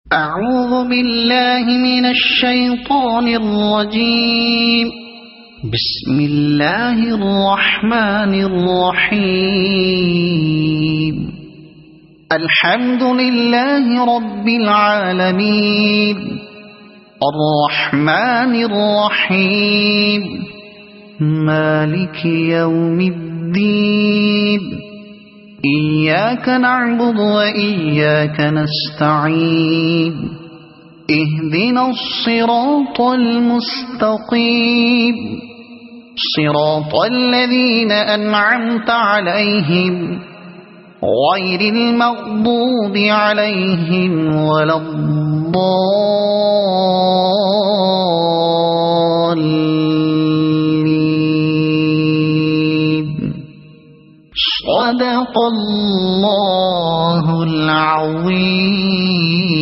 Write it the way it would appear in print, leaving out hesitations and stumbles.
أعوذ بالله من الشيطان الرجيم. بسم الله الرحمن الرحيم. الحمد لله رب العالمين الرحمن الرحيم مالك يوم الدين إياك نعبد وإياك نستعين اهدنا الصراط المستقيم صراط الذين أنعمت عليهم غير المغضوب عليهم ولا الضالين. صدق الله العظيم.